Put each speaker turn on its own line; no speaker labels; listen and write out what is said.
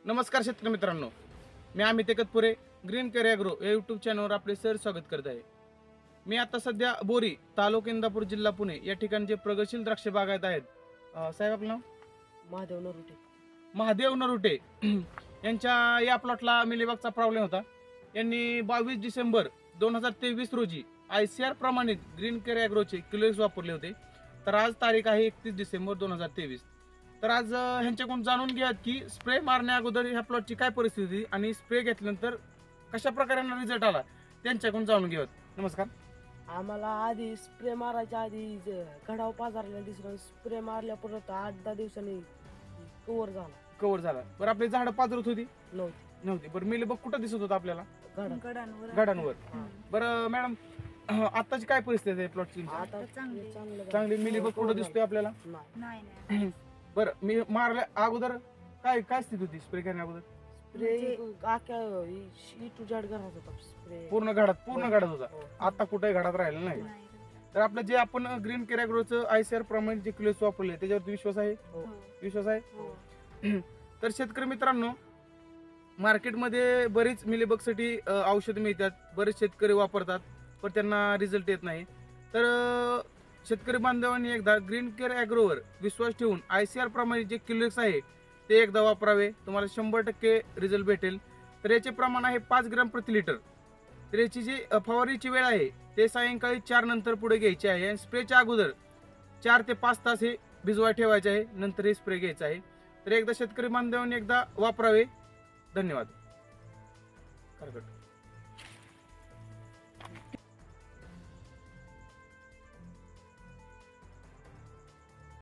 नमस्कार शेतकरी मित्रांनो, मी Amit Ekatpure green care agro या यूट्यूब चॅनलवर आपले सर स्वागत करत आहे. मी आता सध्या बोरी तालुका इंदापूर जिल्हा पुणे या ठिकाणी जे प्रगतशील द्राक्ष बागायत आहेत. साहेब आपलं नाव? महादेव नरुटे यांच्या या प्लॉटला मिलीबगचा प्रॉब्लेम होता. यांनी 22 डिसेंबर 2023 रोजी ICR प्रमाणित ग्रीन केअर ॲग्रोचे किलोज वापरले होते. तर आज तारीख आहे 31 डिसेंबर 2023. तर आज ह्यांच्याकडून जाणून घ्या की स्प्रे मारण्या अगोदर ह्या प्लॉटची काय परिस्थिती आणि स्प्रे घेतल्यानंतर कशा प्रकारे रिझल्ट आला त्यांच्याकडून जाणून घेऊयात. नमस्कार.
आम्हाला आधी स्प्रे मारायच्या आधी घडाव पाजारला दिसलं, स्प्रे मारल्या परत 8-10 दिवसांनी कव्हर झाला. बरं आपली झाडं पाजरत होती नव्हती. बरं मिलीबग कुठं दिसत होतं आपल्याला? गडांवर. बरं मॅडम, आताची काय परिस्थिती आहे प्लॉटची? आता
चांगली मिलीबग कुठं दिसतोय आपल्याला?
नाही.
बरं मी मारल्या अगोदर काय स्थिती होती स्प्रे करण्या अगोदर?
स्प्रे
पूर्ण घाटात होता. आता कुठे घाटात राहिलं नाही. तर आपलं जे आपण ग्रीन केअर ॲग्रोचं ICR प्रमाणे जे किलोज वापरले त्याच्यावरती विश्वास आहे? तर शेतकरी मित्रांनो, मार्केटमध्ये बरीच मिलीबगसाठी औषध मिळतात, बरेच शेतकरी वापरतात पण त्यांना रिझल्ट येत नाही. तर शेतकरी बांधवांनी एकदा ग्रीन केअर ॲग्रोवर विश्वास ठेवून ICR प्रमाणे जे किलोज आहे ते एकदा वापरावे, तुम्हाला 100% रिझल्ट भेटेल. तर याचे प्रमाण आहे 5 ग्रॅम प्रति लिटर. तर याची जी फवारणीची वेळ आहे ते सायंकाळी 4 नंतर पुढे घ्यायची आहे आणि स्प्रेच्या अगोदर 4 ते 5 तास हे भिजवाय ठेवायचे आहे, नंतर हे स्प्रे घ्यायचा आहे. तर एकदा शेतकरी बांधवांनी एकदा वापरावे. धन्यवाद.